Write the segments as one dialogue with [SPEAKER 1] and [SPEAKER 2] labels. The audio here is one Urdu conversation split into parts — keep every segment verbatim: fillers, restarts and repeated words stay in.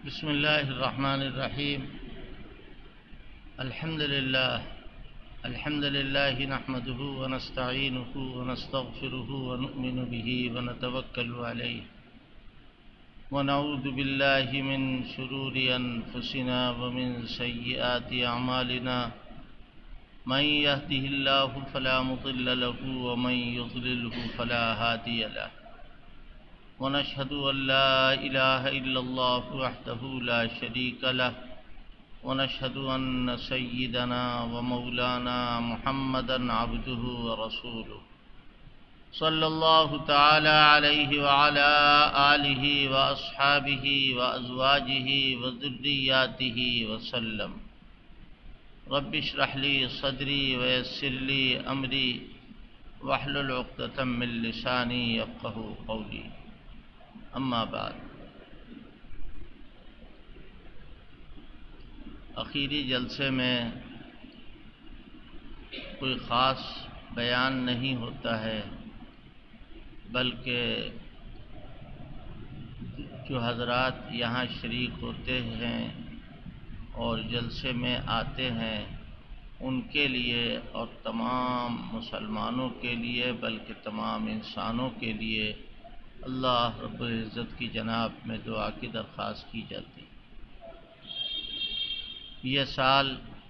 [SPEAKER 1] بسم الله الرحمن الرحيم. الحمد لله الحمد لله نحمده ونستعينه ونستغفره ونؤمن به ونتوكل عليه ونعوذ بالله من شرور أنفسنا ومن سيئات أعمالنا. من يهده الله فلا مضل له ومن يضلله فلا هادي له. ونشهد أن لا إله إلا الله وحده لا شريك له. ونشهد أن سيدنا ومولانا محمدا عبده ورسوله صلى الله تعالى عليه وعلى آله وأصحابه وأزواجه وذرياته وسلم. رب اشرح لي صدري ويسر لي أمري واحلل عقدة من لساني يفقهوا قولي. اما بعد، اخیری جلسے میں کوئی خاص بیان نہیں ہوتا ہے، بلکہ جو حضرات یہاں شریک ہوتے ہیں اور جلسے میں آتے ہیں ان کے لیے اور تمام مسلمانوں کے لیے، بلکہ تمام انسانوں کے لیے اللہ رب العزت کی جناب میں دعا کی درخواست کی جاتی ہے. یہ سال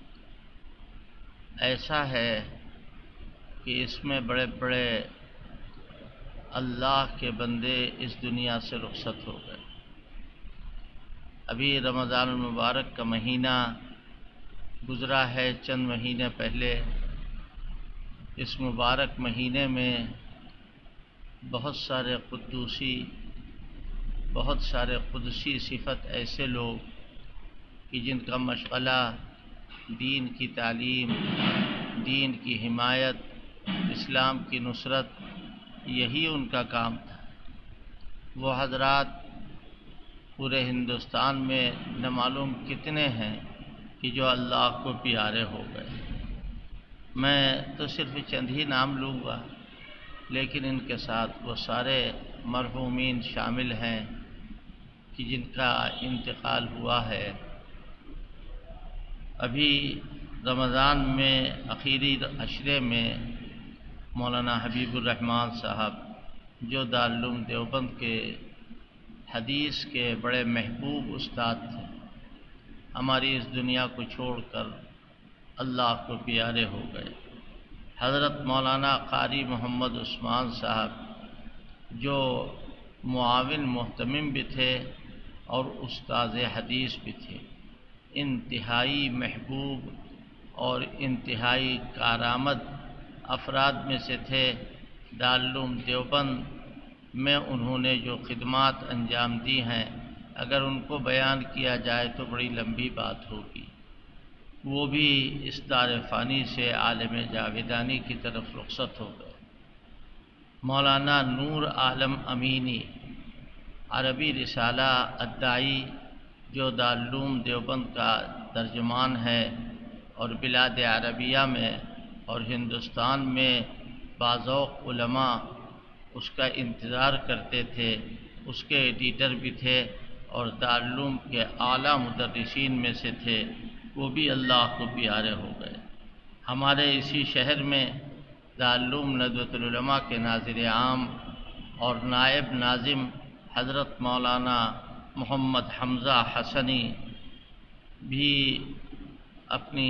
[SPEAKER 1] ایسا ہے کہ اس میں بڑے بڑے اللہ کے بندے اس دنیا سے رخصت ہو گئے. ابھی رمضان المبارک کا مہینہ گزرا ہے چند مہینے پہلے. اس مبارک مہینے میں بہت سارے قدوسی بہت سارے قدسی صفت ایسے لوگ کہ جن کا مشغلہ دین کی تعلیم، دین کی حمایت، اسلام کی نصرت، یہی ان کا کام تھا. وہ حضرات پورے ہندوستان میں نہ معلوم کتنے ہیں کہ جو اللہ کو پیارے ہو گئے. میں تو صرف چند ہی نام لوں گا، لیکن ان کے ساتھ وہ سارے مرحومین شامل ہیں کہ جن کا انتقال ہوا ہے. ابھی رمضان میں آخری عشرے میں مولانا حبیب الرحمن صاحب، جو دارالعلوم دیوبند کے حدیث کے بڑے محبوب استاد تھے، ہماری اس دنیا کو چھوڑ کر اللہ کو پیارے ہو گئے. حضرت مولانا قاری محمد عثمان صاحب، جو معاون محتمم بھی تھے اور استاذ حدیث بھی تھے، انتہائی محبوب اور انتہائی کارآمد افراد میں سے تھے. دارالعلوم دیوبند میں انہوں نے جو خدمات انجام دی ہیں، اگر ان کو بیان کیا جائے تو بڑی لمبی بات ہوگی. وہ بھی اس دار فانی سے عالم جاویدانی کی طرف رخصت ہو گئے. مولانا نور عالم امینی، عربی رسالہ الداعی، جو دارالعلوم دیوبند کا ترجمان ہے اور بلاد عربیہ میں اور ہندوستان میں باذوق علماء اس کا انتظار کرتے تھے، اس کے ایڈیٹر بھی تھے اور دارالعلوم کے اعلیٰ مدرسین میں سے تھے. وہ بھی اللہ کو پیارے ہو گئے. ہمارے اسی شہر میں دارالعلوم ندوۃ العلماء کے ناظر عام اور نائب ناظم حضرت مولانا محمد حمزہ حسنی بھی اپنی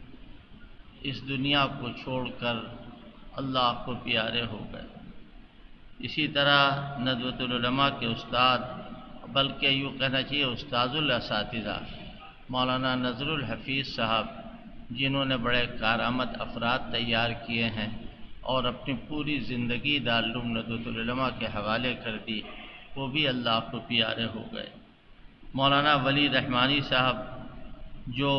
[SPEAKER 1] اس دنیا کو چھوڑ کر اللہ کو پیارے ہو گئے. اسی طرح ندوۃ العلماء کے استاد، بلکہ یوں کہنا چاہیے استاذ الاساتذہ، مولانا نذر الحفیظ صاحب، جنہوں نے بڑے کارآمد افراد تیار کیے ہیں اور اپنی پوری زندگی دارالعلوم ندوۃ العلماء کے حوالے کر دی، وہ بھی اللہ کو پیارے ہو گئے. مولانا ولی رحمانی صاحب، جو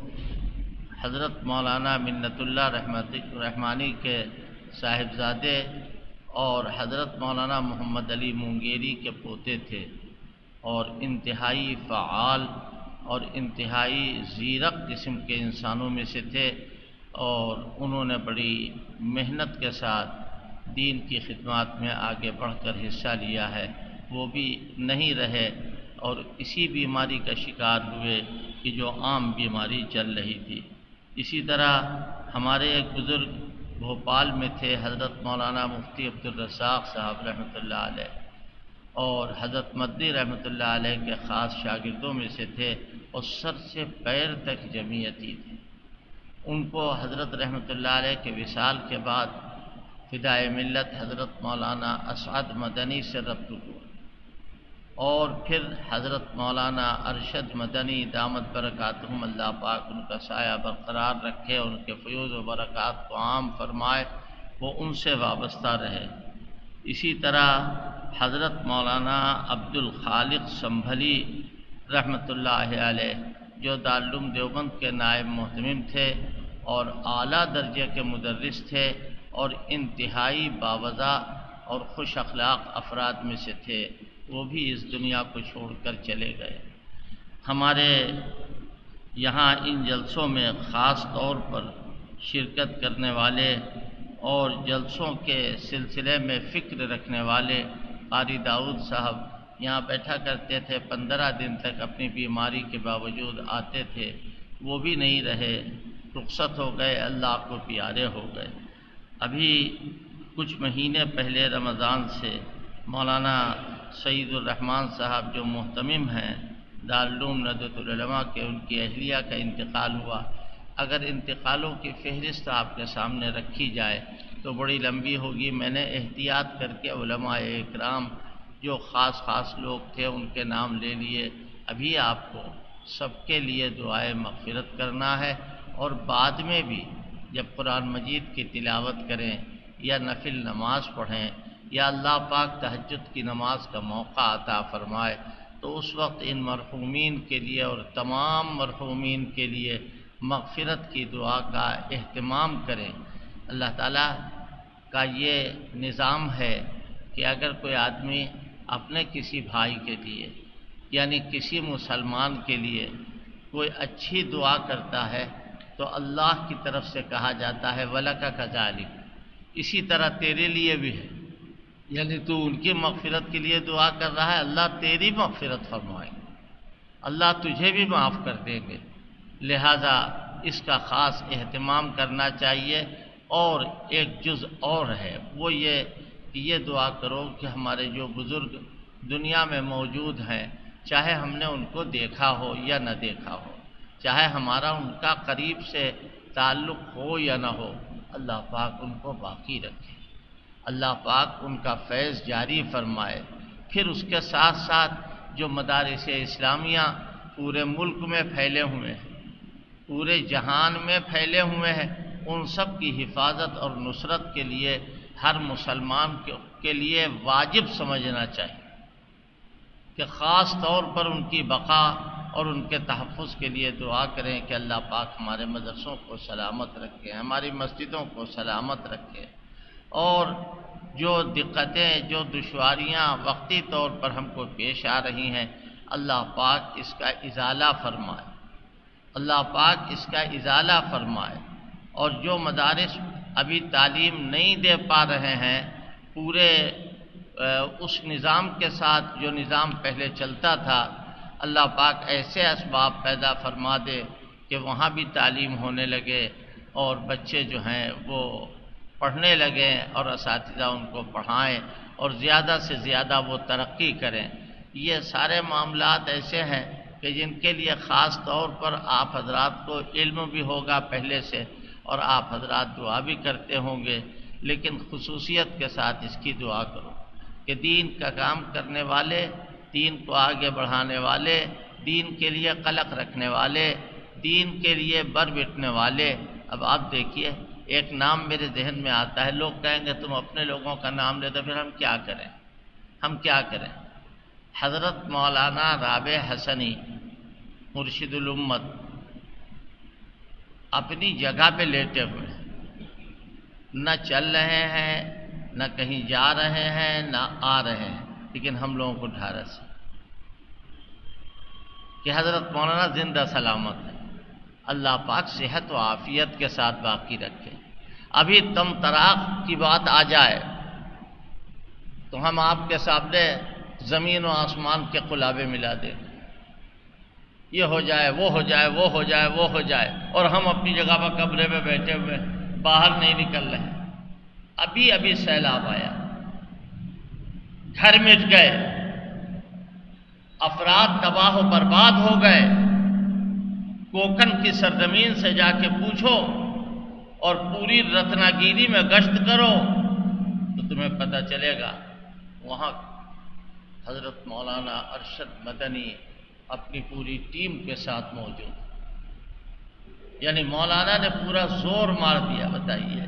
[SPEAKER 1] حضرت مولانا منت اللہ رحمانی کے صاحبزادے اور حضرت مولانا محمد علی مونگیری کے پوتے تھے اور انتہائی فعال اور انتہائی زیرک قسم کے انسانوں میں سے تھے، اور انہوں نے بڑی محنت کے ساتھ دین کی خدمات میں آگے بڑھ کر حصہ لیا ہے. وہ بھی نہیں رہے اور اسی بیماری کا شکار ہوئے کہ جو عام بیماری چل رہی تھی۔ اسی طرح ہمارے ایک بزرگ بھوپال میں تھے، حضرت مولانا مفتی عبدالرزاق صاحب رحمۃ اللہ علیہ، اور حضرت مدنی رحمۃ اللہ علیہ کے خاص شاگردوں میں سے تھے، اور سر سے پیر تک جمعیتی تھی۔ ان کو حضرت رحمۃ اللہ علیہ کے وصال کے بعد فدائے ملت حضرت مولانا اسعد مدنی سے ربط ہوا، اور پھر حضرت مولانا ارشد مدنی دامت برکاتہم، اللہ پاک ان کا سایہ برقرار رکھے، ان کے فیوز و برکات کو عام فرمائے، وہ ان سے وابستہ رہے۔ اسی طرح حضرت مولانا عبد الخالق سنبھلی رحمۃ اللہ علیہ، جو دارالعلوم دیوبند کے نائب محتمم تھے اور اعلیٰ درجے کے مدرس تھے، اور انتہائی باوضع اور خوش اخلاق افراد میں سے تھے، وہ بھی اس دنیا کو چھوڑ کر چلے گئے۔ ہمارے یہاں ان جلسوں میں خاص طور پر شرکت کرنے والے اور جلسوں کے سلسلے میں فکر رکھنے والے قاری داؤد صاحب یہاں بیٹھا کرتے تھے، پندرہ دن تک اپنی بیماری کے باوجود آتے تھے، وہ بھی نہیں رہے، رخصت ہو گئے، اللہ کو پیارے ہو گئے۔ ابھی کچھ مہینے پہلے رمضان سے مولانا سعید الرحمن صاحب جو محتمم ہیں دارالعلوم ندوۃ العلماء کے، ان کی اہلیہ کا انتقال ہوا۔ اگر انتقالوں کی فہرست آپ کے سامنے رکھی جائے تو بڑی لمبی ہوگی، میں نے احتیاط کر کے علماء اکرام جو خاص خاص لوگ تھے ان کے نام لے لیے۔ ابھی آپ کو سب کے لیے دعائے مغفرت کرنا ہے، اور بعد میں بھی جب قرآن مجید کی تلاوت کریں یا نفل نماز پڑھیں یا اللہ پاک تہجد کی نماز کا موقع عطا فرمائے تو اس وقت ان مرحومین کے لیے اور تمام مرحومین کے لیے مغفرت کی دعا کا اہتمام کریں۔ اللہ تعالیٰ کا یہ نظام ہے کہ اگر کوئی آدمی اپنے کسی بھائی کے لیے یعنی کسی مسلمان کے لیے کوئی اچھی دعا کرتا ہے تو اللہ کی طرف سے کہا جاتا ہے وَلَكَ كَذَلِكَ، اسی طرح تیرے لیے بھی ہے، یعنی تو ان کی مغفرت کے لیے دعا کر رہا ہے، اللہ تیری مغفرت فرمائے گا، اللہ تجھے بھی معاف کر دیں گے۔ لہذا اس کا خاص اہتمام کرنا چاہیے۔ اور ایک جز اور ہے، وہ یہ کہ یہ دعا کرو کہ ہمارے جو بزرگ دنیا میں موجود ہیں، چاہے ہم نے ان کو دیکھا ہو یا نہ دیکھا ہو، چاہے ہمارا ان کا قریب سے تعلق ہو یا نہ ہو، اللہ پاک ان کو باقی رکھے، اللہ پاک ان کا فیض جاری فرمائے۔ پھر اس کے ساتھ ساتھ جو مدارس اسلامیہ پورے ملک میں پھیلے ہوئے ہیں، پورے جہان میں پھیلے ہوئے ہیں، ان سب کی حفاظت اور نصرت کے لیے ہر مسلمان کے لیے واجب سمجھنا چاہیے کہ خاص طور پر ان کی بقا اور ان کے تحفظ کے لیے دعا کریں کہ اللہ پاک ہمارے مدرسوں کو سلامت رکھے، ہماری مسجدوں کو سلامت رکھے، اور جو دقتیں جو دشواریاں وقتی طور پر ہم کو پیش آ رہی ہیں، اللہ پاک اس کا ازالہ فرمائے، اللہ پاک اس کا ازالہ فرمائے۔ اور جو مدارس ابھی تعلیم نہیں دے پا رہے ہیں پورے اس نظام کے ساتھ جو نظام پہلے چلتا تھا، اللہ پاک ایسے اسباب پیدا فرما دے کہ وہاں بھی تعلیم ہونے لگے اور بچے جو ہیں وہ پڑھنے لگیں اور اساتذہ ان کو پڑھائیں اور زیادہ سے زیادہ وہ ترقی کریں۔ یہ سارے معاملات ایسے ہیں کہ جن کے لیے خاص طور پر آپ حضرات کو علم بھی ہوگا پہلے سے، اور آپ حضرات دعا بھی کرتے ہوں گے، لیکن خصوصیت کے ساتھ اس کی دعا کرو کہ دین کا کام کرنے والے، دین کو آگے بڑھانے والے، دین کے لیے قلق رکھنے والے، دین کے لیے بر بٹنے والے۔ اب آپ دیکھیے، ایک نام میرے ذہن میں آتا ہے، لوگ کہیں گے تم اپنے لوگوں کا نام لے دو، پھر ہم کیا کریں ہم کیا کریں حضرت مولانا رابع حسنی مرشد الامت اپنی جگہ پہ لیٹے ہوئے ہیں، نہ چل رہے ہیں، نہ کہیں جا رہے ہیں، نہ آ رہے ہیں، لیکن ہم لوگوں کو ڈھارس ہے کہ حضرت مولانا زندہ سلامت ہے، اللہ پاک صحت و عافیت کے ساتھ باقی رکھے۔ ابھی تم طراق کی بات آ جائے تو ہم آپ کے سامنے زمین و آسمان کے قلابے ملا دیں گے، یہ ہو جائے وہ ہو جائے وہ ہو جائے وہ ہو جائے، اور ہم اپنی جگہ پر کمرے میں بیٹھے ہوئے باہر نہیں نکل رہے۔ ابھی ابھی سیلاب آیا، گھر مٹ گئے، افراد تباہ و برباد ہو گئے۔ کوکن کی سرزمین سے جا کے پوچھو اور پوری رتنا گیری میں گشت کرو تو تمہیں پتہ چلے گا، وہاں حضرت مولانا ارشد مدنی اپنی پوری ٹیم کے ساتھ موجود، یعنی مولانا نے پورا زور مار دیا۔ بتائیے،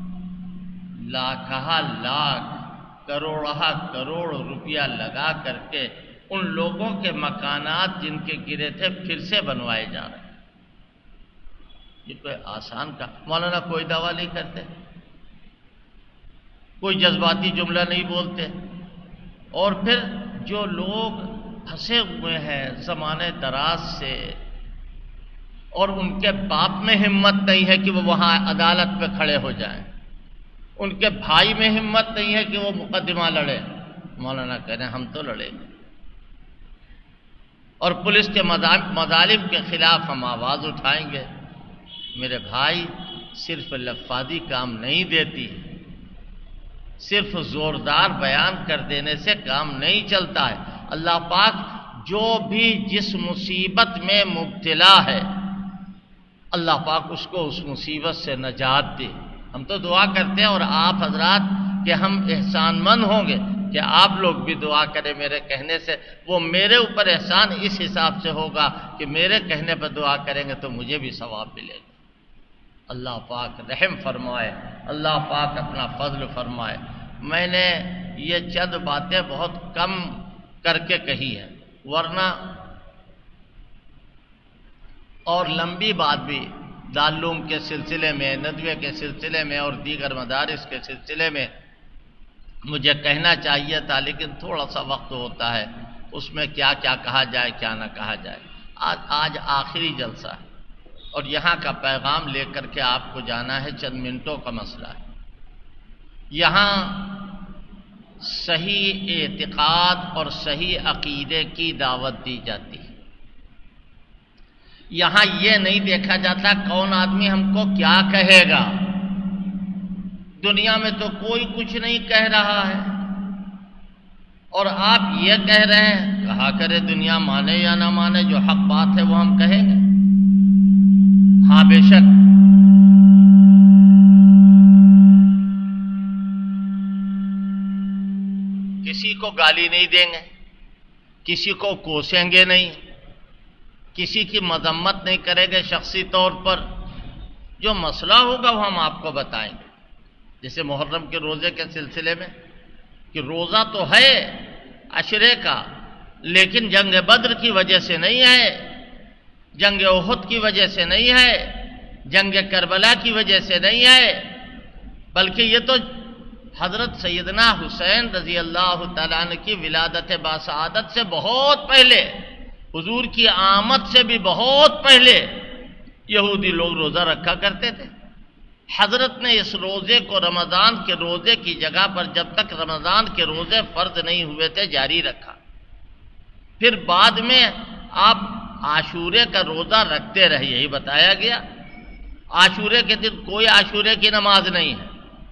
[SPEAKER 1] لاکھہ لاکھ کروڑہ کروڑ روپیہ لگا کر کے ان لوگوں کے مکانات جن کے گرے تھے پھر سے بنوائے جا رہے ہیں۔ یہ کوئی آسان کا مولانا کوئی دعویٰ نہیں کرتے، کوئی جذباتی جملہ نہیں بولتے، اور پھر جو لوگ پھنسے ہوئے ہیں زمانے دراز سے اور ان کے باپ میں ہمت نہیں ہے کہ وہ وہاں عدالت پہ کھڑے ہو جائیں، ان کے بھائی میں ہمت نہیں ہے کہ وہ مقدمہ لڑے، مولانا کہہ رہے ہیں ہم تو لڑیں گے، اور پولیس کے مظالم کے خلاف ہم آواز اٹھائیں گے۔ میرے بھائی، صرف لفاظی کام نہیں دیتی، صرف زوردار بیان کر دینے سے کام نہیں چلتا ہے۔ اللہ پاک جو بھی جس مصیبت میں مبتلا ہے، اللہ پاک اس کو اس مصیبت سے نجات دے۔ ہم تو دعا کرتے ہیں، اور آپ حضرات کہ ہم احسان مند ہوں گے کہ آپ لوگ بھی دعا کریں میرے کہنے سے۔ وہ میرے اوپر احسان اس حساب سے ہوگا کہ میرے کہنے پر دعا کریں گے تو مجھے بھی ثواب ملے گا۔ اللہ پاک رحم فرمائے، اللہ پاک اپنا فضل فرمائے۔ میں نے یہ چند باتیں بہت کم کر کے کہی ہیں، ورنہ اور لمبی بات بھی دارالعلوم کے سلسلے میں، ندوے کے سلسلے میں اور دیگر مدارس کے سلسلے میں مجھے کہنا چاہیے تھا، لیکن تھوڑا سا وقت ہوتا ہے، اس میں کیا کیا کہا جائے کیا نہ کہا جائے۔ آج آج آخری جلسہ ہے اور یہاں کا پیغام لے کر کے آپ کو جانا ہے، چند منٹوں کا مسئلہ ہے۔ یہاں صحیح اعتقاد اور صحیح عقیدے کی دعوت دی جاتی ہے۔ یہاں یہ نہیں دیکھا جاتا کون آدمی ہم کو کیا کہے گا۔ دنیا میں تو کوئی کچھ نہیں کہہ رہا ہے، اور آپ یہ کہہ رہے ہیں، کہا کرے دنیا مانے یا نہ مانے، جو حق بات ہے وہ ہم کہیں گے۔ ہاں بے شک کسی کو گالی نہیں دیں گے، کسی کو کوسیں گے نہیں، کسی کی مذمت نہیں کریں گے شخصی طور پر۔ جو مسئلہ ہوگا وہ ہم آپ کو بتائیں گے۔ جیسے محرم کے روزے کے سلسلے میں کہ روزہ تو ہے عشرے کا، لیکن جنگ بدر کی وجہ سے نہیں ہے، جنگ احد کی وجہ سے نہیں ہے، جنگ کربلا کی وجہ سے نہیں ہے، بلکہ یہ تو حضرت سیدنا حسین رضی اللہ تعالیٰ عنہ کی ولادت باسعادت سے بہت پہلے، حضور کی آمد سے بھی بہت پہلے یہودی لوگ روزہ رکھا کرتے تھے۔ حضرت نے اس روزے کو رمضان کے روزے کی جگہ پر جب تک رمضان کے روزے فرض نہیں ہوئے تھے جاری رکھا۔ پھر بعد میں آپ عاشورے کا روزہ رکھتے رہے، یہی بتایا گیا۔ عاشورے کے دن کوئی عاشورے کی نماز نہیں ہے۔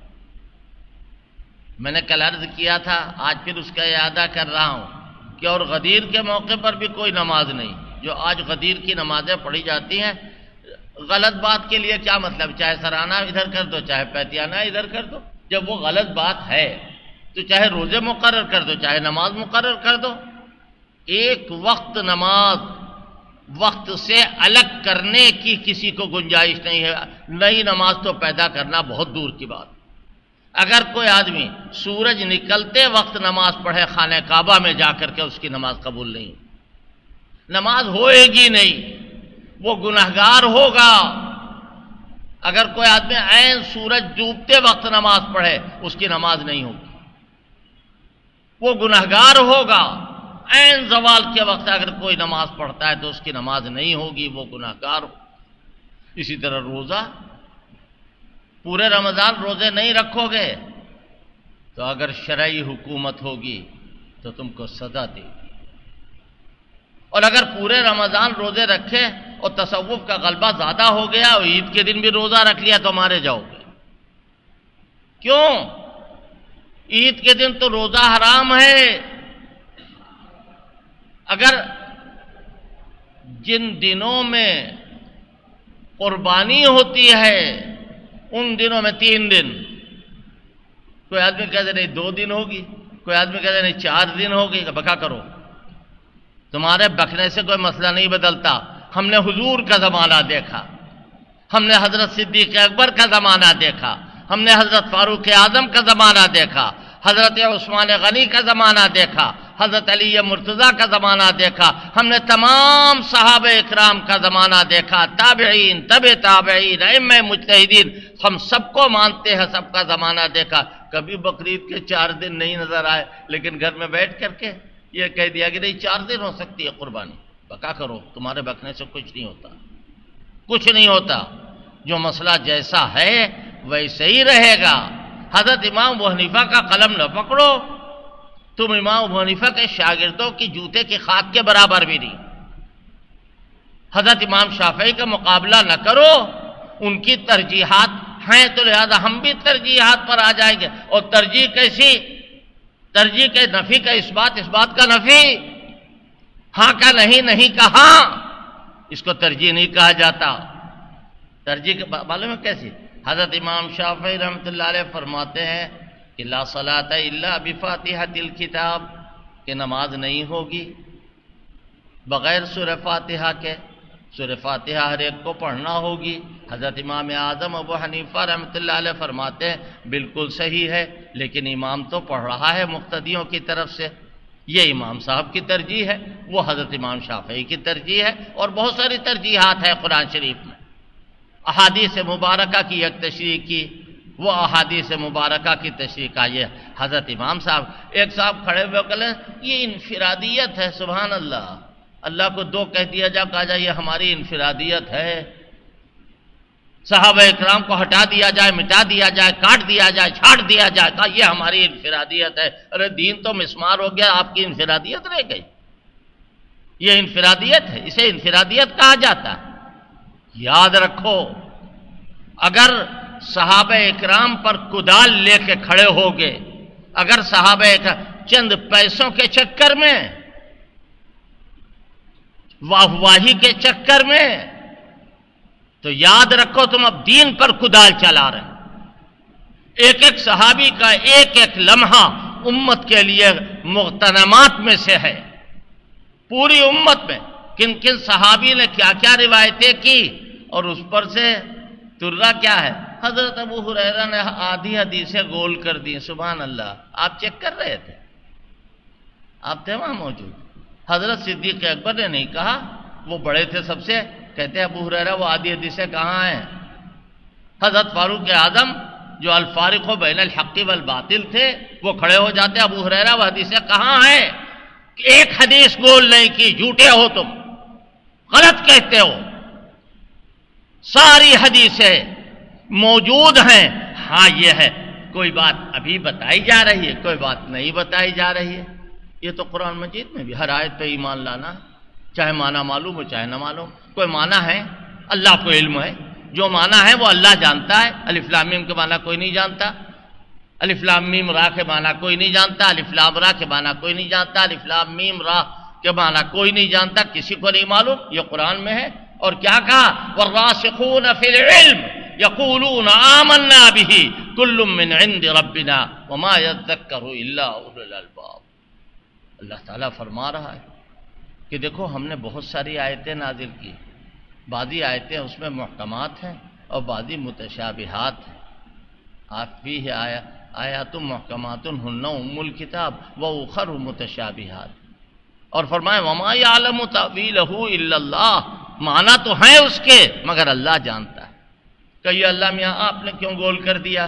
[SPEAKER 1] میں نے کل عرض کیا تھا، آج پھر اس کا اعادہ کر رہا ہوں کہ اور غدیر کے موقع پر بھی کوئی نماز نہیں۔ جو آج غدیر کی نمازیں پڑھی جاتی ہیں، غلط بات کے لیے کیا مطلب، چاہے سرانہ ادھر کر دو چاہے پیتیانہ ادھر کر دو، جب وہ غلط بات ہے تو چاہے روزے مقرر کر دو چاہے نماز مقرر کر دو۔ ایک وقت نماز وقت سے الگ کرنے کی کسی کو گنجائش نہیں ہے، نئی نماز تو پیدا کرنا بہت دور کی بات۔ اگر کوئی آدمی سورج نکلتے وقت نماز پڑھے خانہ کعبہ میں جا کر کے، اس کی نماز قبول نہیں، نماز ہوئے گی نہیں، وہ گناہگار ہوگا۔ اگر کوئی آدمی عین سورج ڈوبتے وقت نماز پڑھے، اس کی نماز نہیں ہوگی، وہ گناہگار ہوگا۔ عین زوال کے وقت اگر کوئی نماز پڑھتا ہے تو اس کی نماز نہیں ہوگی، وہ گناہگار ہو۔ اسی طرح روزہ، پورے رمضان روزے نہیں رکھو گے تو اگر شرعی حکومت ہوگی تو تو تم کو سزا دے گی۔ اور اگر پورے رمضان روزے رکھے اور تصوف کا غلبہ زیادہ ہو گیا اور عید کے دن بھی روزہ رکھ لیا تو مارے جاؤ گے۔ کیوں؟ عید کے دن تو روزہ حرام ہے۔ اگر جن دنوں میں قربانی ہوتی ہے ان دنوں میں تین دن، کوئی آدمی کہتے نہیں دو دن ہوگی، کوئی آدمی کہتے نہیں چار دن ہوگی، بکا کرو، تمہارے بکنے سے کوئی مسئلہ نہیں بدلتا۔ ہم نے حضور کا زمانہ دیکھا، ہم نے حضرت صدیق اکبر کا زمانہ دیکھا، ہم نے حضرت فاروق اعظم کا زمانہ دیکھا، حضرت عثمان غنی کا زمانہ دیکھا، حضرت علی مرتضیٰ کا زمانہ دیکھا، ہم نے تمام صحابہ اکرام کا زمانہ دیکھا، تابعین، تبع تابعین، ائمہ مجتہدین، ہم سب کو مانتے ہیں، سب کا زمانہ دیکھا۔ کبھی بقرعید کے چار دن نہیں نظر آئے، لیکن گھر میں بیٹھ کر کے یہ کہہ دیا کہ نہیں چار دن ہو سکتی ہے قربانی، بکا کرو، تمہارے بکنے سے کچھ نہیں ہوتا، کچھ نہیں ہوتا۔ جو مسئلہ جیسا ہے ویسے ہی رہے گا۔ حضرت امام ابو حنیفہ کا قلم نہ پکڑو، تم امام ابو حنیفہ کے شاگردوں کی جوتے کی خاک کے برابر بھی نہیں۔ حضرت امام شافعی کا مقابلہ نہ کرو، ان کی ترجیحات ہیں تو لہذا ہم بھی ترجیحات پر آ جائیں گے۔ اور ترجیح کیسی؟ ترجیح کے نفی کا اس بات، اس بات کا نفی، ہاں کا نہیں، نہیں کا ہاں، اس کو ترجیح نہیں کہا جاتا۔ ترجیح معلوم ہے کیسی؟ حضرت امام شافعی رحمۃ اللہ علیہ فرماتے ہیں کہ لا صلاۃ الا بفاتحۃ الکتاب، کہ نماز نہیں ہوگی بغیر سورہ فاتحہ کے، سورہ فاتحہ ہر ایک کو پڑھنا ہوگی۔ حضرت امام اعظم ابو حنیفہ رحمۃ اللہ علیہ فرماتے ہیں بالکل صحیح ہے، لیکن امام تو پڑھ رہا ہے مقتدیوں کی طرف سے، یہ امام صاحب کی ترجیح ہے، وہ حضرت امام شافعی کی ترجیح ہے، اور بہت ساری ترجیحات ہیں قرآن شریف میں۔ احادیث مبارکہ کی ایک تشریح کی، وہ احادیث مبارکہ کی تشریح کا یہ حضرت امام صاحب، ایک صاحب کھڑے ہوئے کہتے ہیں یہ انفرادیت ہے، سبحان اللہ، اللہ کو دو کہہ دیا جا، کہا جائے یہ ہماری انفرادیت ہے، صحابہ اکرام کو ہٹا دیا جائے، مٹا دیا جائے، کاٹ دیا جائے، چھاٹ دیا جائے، کہا یہ ہماری انفرادیت ہے۔ ارے دین تو مسمار ہو گیا، آپ کی انفرادیت رہ گئی؟ یہ انفرادیت ہے، اسے انفرادیت کہا جاتا ہے۔ یاد رکھو، اگر صحابہ اکرام پر کدال لے کے کھڑے ہوگے، اگر صحابہ اکرام چند پیسوں کے چکر میں، واہ واہی کے چکر میں، تو یاد رکھو تم اب دین پر کدال چلا رہے۔ ایک ایک صحابی کا ایک ایک لمحہ امت کے لیے مغتنمات میں سے ہے، پوری امت میں کن کن صحابی نے کیا کیا روایتیں کی، اور اس پر سے ترہ کیا ہے؟ حضرت ابو ہریرہ نے آدھی حدیثیں گول کر دی، سبحان اللہ، آپ چیک کر رہے تھے، آپ تھے وہاں موجود۔ حضرت صدیق اکبر نے نہیں کہا، وہ بڑے تھے سب سے، کہتے ہیں ابو ہریرہ وہ آدھی حدیثیں کہاں ہیں؟ حضرت فاروق اعظم جو الفارق بین الحق والباطل تھے، وہ کھڑے ہو جاتے، ابو ہریرہ وہ حدیثیں کہاں ہیں؟ ایک حدیث گول نہیں کی، جھوٹے ہو تم، غلط کہتے ہو، ساری حدیثیں موجود ہیں۔ ہاں یہ ہے، کوئی بات ابھی بتائی جا رہی ہے، کوئی بات نہیں بتائی جا رہی ہے۔ یہ تو قرآن مجید میں بھی ہر آیت پہ ایمان لانا، چاہے معنی معلوم ہو چاہے نہ معلوم، کوئی معنی ہے اللہ کو علم ہے، جو معنی ہے وہ اللہ جانتا ہے۔ الف لام میم کے معنی کوئی نہیں جانتا، الف لام میم را کے معنی کوئی نہیں جانتا، الف لام را کے معنی کوئی نہیں جانتا، الف لام میم را کے معنی کوئی نہیں جانتا، کسی کو نہیں معلوم، یہ قرآن میں ہے۔ اور کیا کہا؟ والراسخون فی العلم یقولون آمنا بہ کل من عند ربنا وما یذکر الا اولو الالباب۔ اللہ تعالیٰ فرما رہا ہے کہ دیکھو ہم نے بہت ساری آیتیں نازل کی، بعضی آیتیں اس میں محکمات ہیں اور بعضی متشابہات ہیں۔ آپ فیہ آیا آیات محکمات ہن ام الکتاب واخر متشابہات، اور فرمائے وما یعلم تأویلہ الا اللہ، معنی تو ہیں اس کے مگر اللہ جانتا ہے۔ کہیے اللہ میاں آپ نے کیوں گول کر دیا؟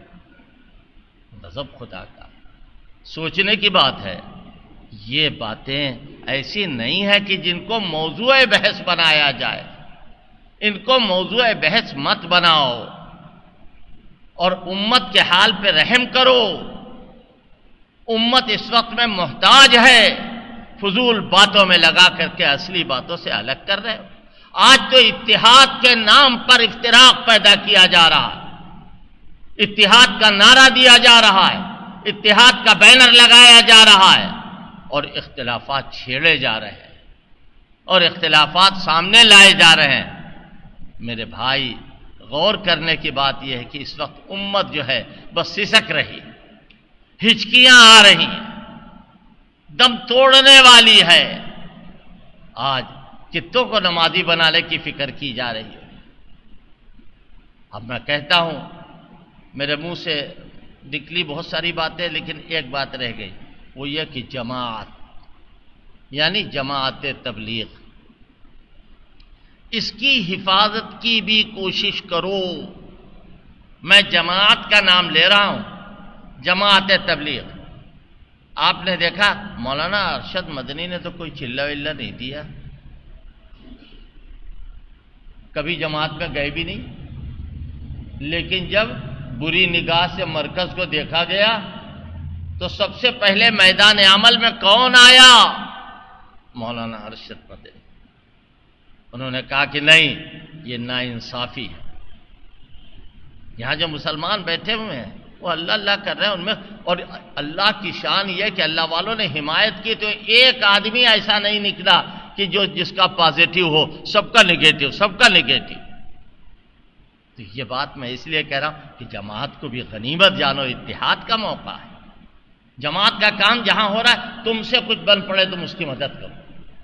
[SPEAKER 1] غضب خدا کا، سوچنے کی بات ہے۔ یہ باتیں ایسی نہیں ہے کہ جن کو موضوع بحث بنایا جائے، ان کو موضوع بحث مت بناؤ، اور امت کے حال پہ رحم کرو۔ امت اس وقت میں محتاج ہے، فضول باتوں میں لگا کر کے اصلی باتوں سے الگ کر رہے ہو۔ آج تو اتحاد کے نام پر افتراق پیدا کیا جا رہا ہے، اتحاد کا نعرہ دیا جا رہا ہے، اتحاد کا بینر لگایا جا رہا ہے، اور اختلافات چھیڑے جا رہے ہیں اور اختلافات سامنے لائے جا رہے ہیں۔ میرے بھائی، غور کرنے کی بات یہ ہے کہ اس وقت امت جو ہے بس سسک رہی ہے، ہچکیاں آ رہی ہیں، دم توڑنے والی ہے۔ آج کتوں کو نمازی بنانے کی فکر کی جا رہی ہے۔ اب میں کہتا ہوں، میرے منہ سے نکلی بہت ساری باتیں، لیکن ایک بات رہ گئی، وہ یہ کہ جماعت یعنی جماعت تبلیغ، اس کی حفاظت کی بھی کوشش کرو۔ میں جماعت کا نام لے رہا ہوں، جماعت تبلیغ۔ آپ نے دیکھا مولانا ارشد مدنی نے تو کوئی چلہ ولہ نہیں دیا، کبھی جماعت میں گئے بھی نہیں، لیکن جب بری نگاہ سے مرکز کو دیکھا گیا تو سب سے پہلے میدان عمل میں کون آیا؟ مولانا ارشد مدنی۔ انہوں نے کہا کہ نہیں، یہ ناانصافی ہے۔ یہاں جو مسلمان بیٹھے ہوئے ہیں وہ اللہ اللہ کر رہے ہیں، ان میں اور اللہ کی شان یہ کہ اللہ والوں نے حمایت کی تو ایک آدمی ایسا نہیں نکلا کہ جو جس کا پازیٹیو ہو، سب کا نگیٹو، سب کا نگیٹو۔ تو یہ بات میں اس لیے کہہ رہا ہوں کہ جماعت کو بھی غنیمت جانو، اتحاد کا موقع ہے۔ جماعت کا کام جہاں ہو رہا ہے، تم سے کچھ بن پڑے تم اس کی مدد کرو،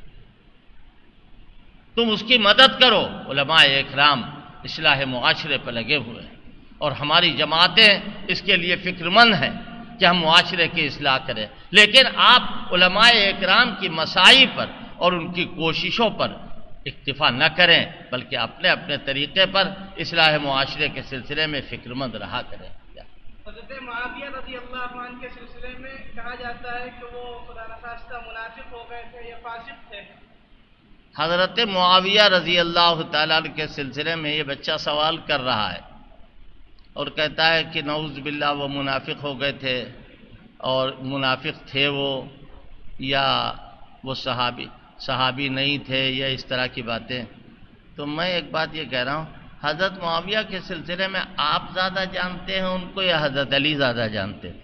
[SPEAKER 1] تم اس کی مدد کرو۔ علماء اکرام اصلاح معاشرے پہ لگے ہوئے ہیں، اور ہماری جماعتیں اس کے لیے فکر مند ہیں کہ ہم معاشرے کی اصلاح کریں، لیکن آپ علماء اکرام کی مساعی پر اور ان کی کوششوں پر اکتفا نہ کریں، بلکہ اپنے اپنے طریقے پر اصلاح معاشرے کے سلسلے میں فکر مند رہا کریں۔
[SPEAKER 2] حضرت معاویہ رضی اللہ عنہ کے سلسلے میں کہا جاتا ہے کہ وہ خدا نخواستہ منافق ہو گئے تھے یا فاسق تھے۔
[SPEAKER 1] حضرت معاویہ رضی اللہ تعالیٰ عنہ کے سلسلے میں یہ بچہ سوال کر رہا ہے اور کہتا ہے کہ نعوذ باللہ وہ منافق ہو گئے تھے، اور منافق تھے وہ یا وہ صحابی صحابی نہیں تھے، یا اس طرح کی باتیں۔ تو میں ایک بات یہ کہہ رہا ہوں، حضرت معاویہ کے سلسلے میں آپ زیادہ جانتے ہیں ان کو یا حضرت علی زیادہ جانتے ہیں؟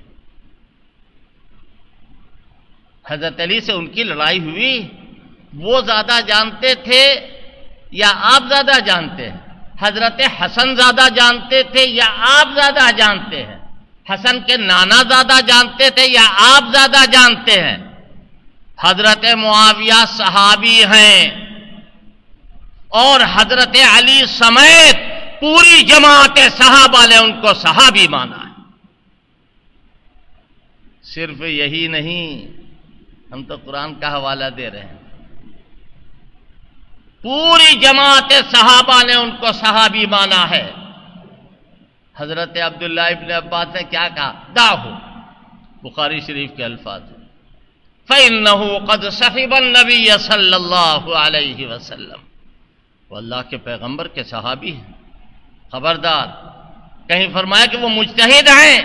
[SPEAKER 1] حضرت علی سے ان کی لڑائی ہوئی، وہ زیادہ جانتے تھے یا آپ زیادہ جانتے ہیں؟ حضرت حسن زیادہ جانتے تھے یا آپ زیادہ جانتے ہیں؟ حسن کے نانا زیادہ جانتے تھے یا آپ زیادہ جانتے ہیں؟ حضرت معاویہ صحابی ہیں، اور حضرت علی سمیت پوری جماعت صحابہ نے ان کو صحابی مانا ہے۔ صرف یہی نہیں، ہم تو قرآن کا حوالہ دے رہے ہیں، پوری جماعت صحابہ نے ان کو صحابی مانا ہے۔ حضرت عبداللہ ابن عباس نے کیا کہا؟ داہو، بخاری شریف کے الفاظ ہیں، فَإِنَّهُ قَدْ صَحِبَ النَّبِيَّ صلی اللہ علیہ وسلم۔ وہ اللہ کے پیغمبر کے صحابی ہیں، خبردار۔ کہیں فرمایا کہ وہ مجتہد ہیں۔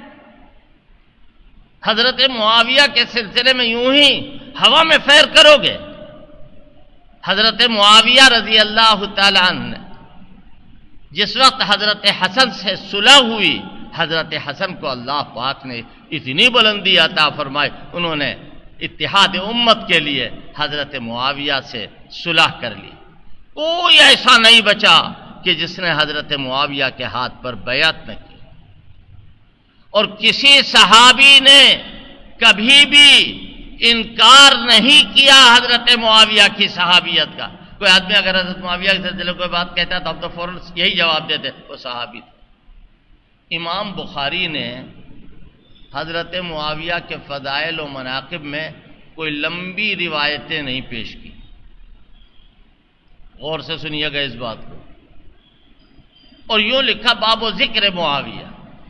[SPEAKER 1] حضرت معاویہ کے سلسلے میں یوں ہی ہوا میں فیر کرو گے؟ حضرت معاویہ رضی اللہ تعالیٰ عنہ نے جس وقت حضرت حسن سے صلح ہوئی، حضرت حسن کو اللہ پاک نے اتنی بلندی عطا فرمائی، انہوں نے اتحاد امت کے لیے حضرت معاویہ سے صلح کر لی۔ کوئی ایسا نہیں بچا کہ جس نے حضرت معاویہ کے ہاتھ پر بیعت نہ کی، اور کسی صحابی نے کبھی بھی انکار نہیں کیا حضرت معاویہ کی صحابیت کا۔ کوئی آدمی اگر حضرت معاویہ کے سلسلے کوئی بات کہتا ہے تو ہم تو فوراً یہی جواب دیتے وہ صحابی تھے۔ امام بخاری نے حضرت معاویہ کے فضائل و مناقب میں کوئی لمبی روایتیں نہیں پیش کی، غور سے سنیے گا اس بات کو، اور یوں لکھا باب و ذکر معاویہ۔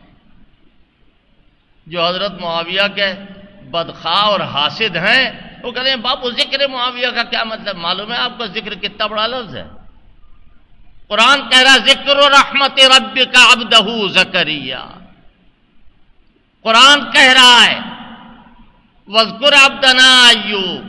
[SPEAKER 1] جو حضرت معاویہ کے بدخواہ اور حاسد ہیں وہ کہتے ہیں باب و ذکر معاویہ کا کیا مطلب؟ معلوم ہے آپ کو ذکر کتنا بڑا لفظ ہے؟ قرآن کہہ رہا ذکر رحمت ربک عبدہ زکریا، قرآن کہہ رہا ہے وَاذْكُرْ عَبْدَنَا ایوب،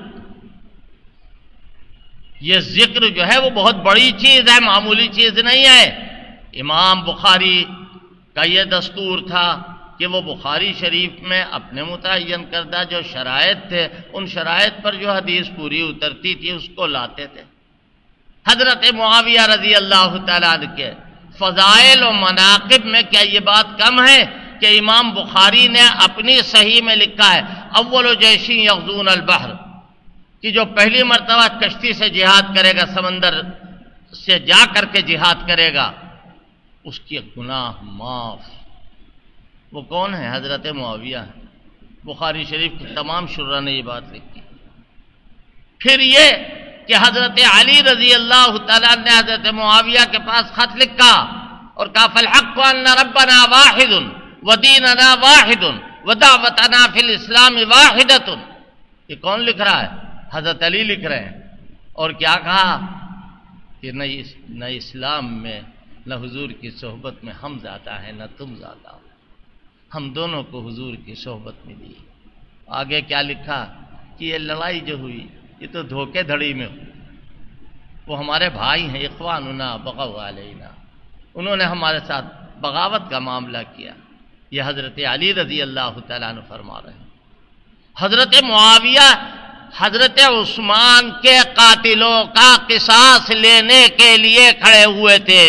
[SPEAKER 1] یہ ذکر جو ہے وہ بہت بڑی چیز ہے، معمولی چیز نہیں ہے۔ امام بخاری کا یہ دستور تھا کہ وہ بخاری شریف میں اپنے متعین کردہ جو شرائط تھے، ان شرائط پر جو حدیث پوری اترتی تھی اس کو لاتے تھے۔ حضرت معاویہ رضی اللہ تعالیٰ عنہ کے فضائل و مناقب میں کیا یہ بات کم ہے کہ امام بخاری نے اپنی صحیح میں لکھا ہے اول جیشی یغزون البحر، کہ جو پہلی مرتبہ کشتی سے جہاد کرے گا، سمندر سے جا کر کے جہاد کرے گا، اس کے گناہ معاف۔ وہ کون ہے؟ حضرت معاویہ۔ بخاری شریف کی تمام شرح نے یہ بات لکھی۔ پھر یہ کہ حضرت علی رضی اللہ تعالیٰ نے حضرت معاویہ کے پاس خط لکھا اور کہا فالحق ان ربنا واحد ودیننا واحد ودعوتنا فی الاسلام واحدۃ۔ یہ کون لکھ رہا ہے؟ حضرت علی لکھ رہے ہیں۔ اور کیا کہا کہ نہ اسلام میں نہ حضور کی صحبت میں ہم زیادہ ہیں نہ تم زیادہ ہو، ہم دونوں کو حضور کی صحبت ملی۔ آگے کیا لکھا کہ یہ لڑائی جو ہوئی یہ تو دھوکے دھڑی میں ہو، وہ ہمارے بھائی ہیں، اخواننا بغوا علینا، انہوں نے ہمارے ساتھ بغاوت کا معاملہ کیا۔ یہ حضرت علی رضی اللہ تعالیٰ عنہ فرما رہے ہیں۔ حضرت معاویہ حضرت عثمان کے قاتلوں کا قصاص لینے کے لیے کھڑے ہوئے تھے،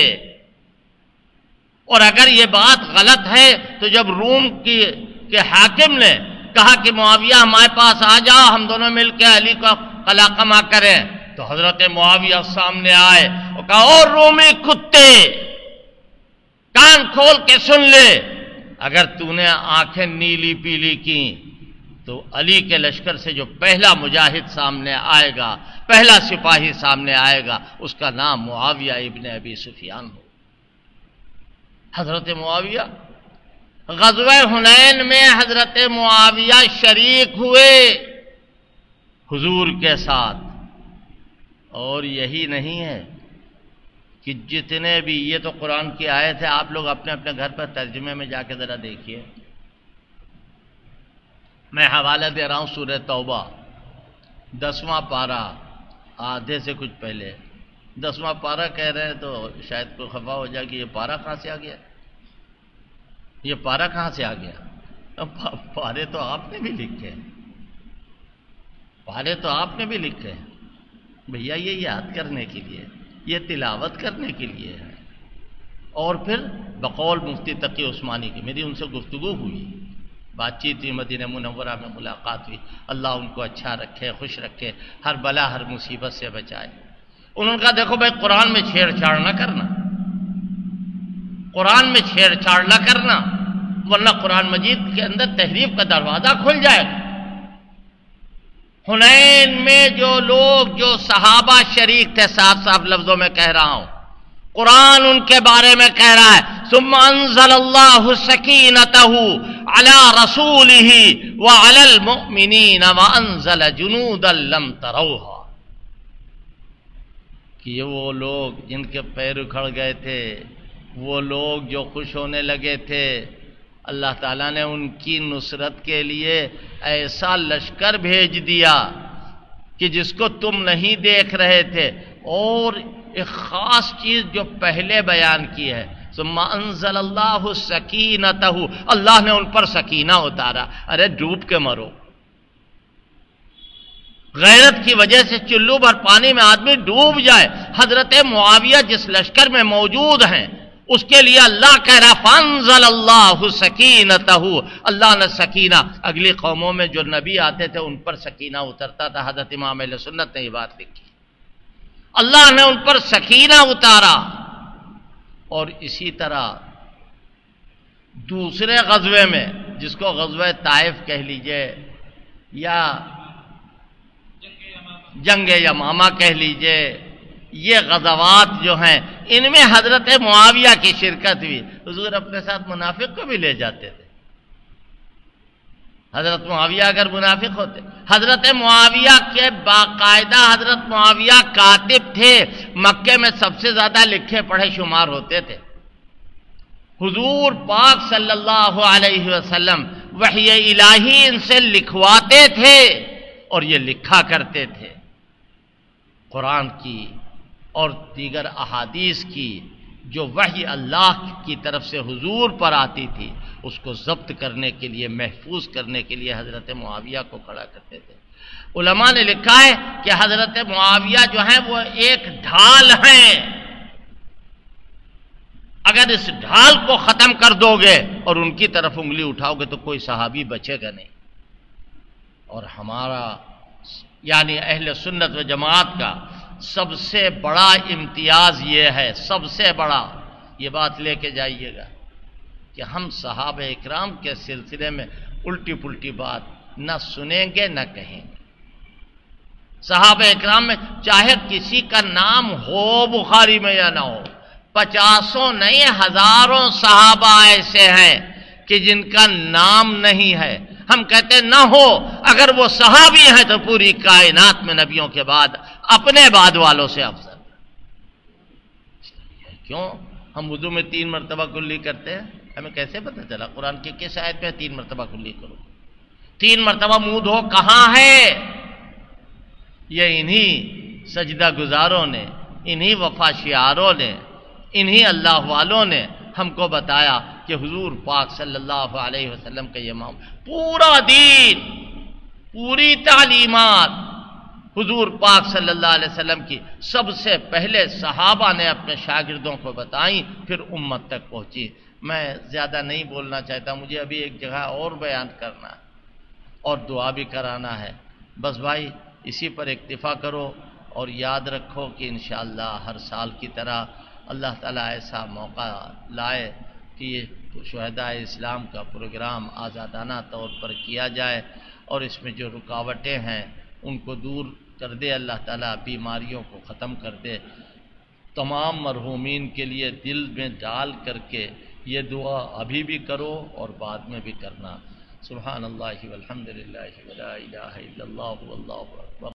[SPEAKER 1] اور اگر یہ بات غلط ہے تو جب روم کی کے حاکم نے کہا کہ معاویہ ہمارے پاس آ جاؤ، ہم دونوں مل کے علی کو قلاقمہ کریں، تو حضرت معاویہ سامنے آئے اور کہا او رومی کتے، کان کھول کے سن لے، اگر تو نے آنکھیں نیلی پیلی کی تو علی کے لشکر سے جو پہلا مجاہد سامنے آئے گا، پہلا سپاہی سامنے آئے گا، اس کا نام معاویہ ابن ابی سفیان ہو۔ حضرت معاویہ غزوہ حنین میں حضرت معاویہ شریک ہوئے حضور کے ساتھ، اور یہی نہیں ہے کہ جتنے بھی، یہ تو قرآن کی آیت ہے، آپ لوگ اپنے اپنے گھر پر ترجمے میں جا کے ذرا دیکھیے، میں حوالہ دے رہا ہوں سورہ توبہ دسواں پارہ، آدھے سے کچھ پہلے دسواں پارہ کہہ رہے ہیں تو شاید کوئی خفا ہو جائے کہ یہ پارہ کہاں سے آ گیا، یہ پارہ کہاں سے آ گیا؟ پارے تو آپ نے بھی لکھے، پارے تو آپ نے بھی لکھے بھیا، یہ یاد کرنے کے لیے، یہ تلاوت کرنے کے لیے ہے۔ اور پھر بقول مفتی تقی عثمانی کی میری ان سے گفتگو ہوئی، بات چیت ہوئی، مدینہ منورہ میں ملاقات ہوئی، اللہ ان کو اچھا رکھے، خوش رکھے، ہر بلا ہر مصیبت سے بچائے۔ انہوں نے کہا دیکھو بھائی، قرآن میں چھیڑ چھاڑ نہ کرنا، قرآن میں چھیڑ چھاڑ نہ کرنا، ورنہ قرآن مجید کے اندر تحریف کا دروازہ کھل جائے گا۔ حنین میں جو لوگ، جو صحابہ شریک تھے، صاف صاف لفظوں میں کہہ رہا ہوں، قرآن ان کے بارے میں کہہ رہا ہے ثم انزل اللہ سکینتہ علی رسولہ وعلی المؤمنین وانزل جنودا لم تروها، کہ یہ وہ لوگ جن کے پیر اکھڑ گئے تھے، وہ لوگ جو خوش ہونے لگے تھے، اللہ تعالیٰ نے ان کی نصرت کے لیے ایسا لشکر بھیج دیا کہ جس کو تم نہیں دیکھ رہے تھے۔ اور ایک خاص چیز جو پہلے بیان کی ہے، ثم انزل اللہ سکینتہ، اللہ نے ان پر سکینہ اتارا۔ ارے ڈوب کے مرو، غیرت کی وجہ سے چلو بھر پانی میں آدمی ڈوب جائے، حضرت معاویہ جس لشکر میں موجود ہیں اس کے لیے اللہ کہہ رہا فانزل اللہ سکینتہ، اللہ نے سکینہ، اگلی قوموں میں جو نبی آتے تھے ان پر سکینہ اترتا تھا، حضرت امام اہل سنت نے یہ بات لکھی، اللہ نے ان پر سکینہ اتارا۔ اور اسی طرح دوسرے غزوے میں، جس کو غزوہ طائف کہہ لیجئے یا جنگ یمامہ کہہ لیجئے، یہ غزوات جو ہیں ان میں حضرت معاویہ کی شرکت ہوئی۔ حضور اپنے ساتھ منافق کو بھی لے جاتے تھے، حضرت معاویہ اگر منافق ہوتے، حضرت معاویہ کے باقاعدہ حضرت معاویہ کاتب تھے، مکے میں سب سے زیادہ لکھے پڑھے شمار ہوتے تھے۔ حضور پاک صلی اللہ علیہ وسلم وحی الہی ان سے لکھواتے تھے اور یہ لکھا کرتے تھے۔ قرآن کی اور دیگر احادیث کی جو وحی اللہ کی طرف سے حضور پر آتی تھی اس کو ضبط کرنے کے لیے، محفوظ کرنے کے لیے حضرت معاویہ کو کھڑا کرتے تھے۔ علماء نے لکھا ہے کہ حضرت معاویہ جو ہیں وہ ایک ڈھال ہیں، اگر اس ڈھال کو ختم کر دو گے اور ان کی طرف انگلی اٹھاؤ گے تو کوئی صحابی بچے گا نہیں۔ اور ہمارا یعنی اہل سنت و جماعت کا سب سے بڑا امتیاز یہ ہے، سب سے بڑا، یہ بات لے کے جائیے گا کہ ہم صحابہ اکرام کے سلسلے میں الٹی پلٹی بات نہ سنیں گے نہ کہیں گے۔ صحابہ اکرام میں چاہے کسی کا نام ہو بخاری میں یا نہ ہو، پچاسوں نہیں ہزاروں صحابہ ایسے ہیں کہ جن کا نام نہیں ہے، ہم کہتے نہ ہو، اگر وہ صحابی ہیں تو پوری کائنات میں نبیوں کے بعد اپنے بعد والوں سے افضل۔ کیوں؟ ہم وضو میں تین مرتبہ کلی کرتے ہیں، ہمیں کیسے پتہ چلا؟ قرآن کی کس آیت میں تین مرتبہ کلی کرو؟ تین مرتبہ منہ دھو کہاں ہے؟ یہ انہی سجدہ گزاروں نے، انہی وفا شعاروں نے، انہی اللہ والوں نے ہم کو بتایا کہ حضور پاک صلی اللہ علیہ وسلم کا یہ امام، پورا دین، پوری تعلیمات حضور پاک صلی اللہ علیہ وسلم کی سب سے پہلے صحابہ نے اپنے شاگردوں کو بتائیں، پھر امت تک پہنچی۔ میں زیادہ نہیں بولنا چاہتا، مجھے ابھی ایک جگہ اور بیان کرنا ہے اور دعا بھی کرانا ہے۔ بس بھائی اسی پر اکتفا کرو اور یاد رکھو کہ انشاءاللہ ہر سال کی طرح اللہ تعالیٰ ایسا موقع لائے کہ یہ شہدائے اسلام کا پروگرام آزادانہ طور پر کیا جائے اور اس میں جو رکاوٹیں ہیں ان کو دور کر دے اللہ تعالیٰ، بیماریوں کو ختم کر دے۔ تمام مرحومین کے لیے دل میں ڈال کر کے یہ دعا ابھی بھی کرو اور بعد میں بھی کرنا۔ سبحان اللہ والحمد للہ ولا الہ الا اللہ واللہ اکبر۔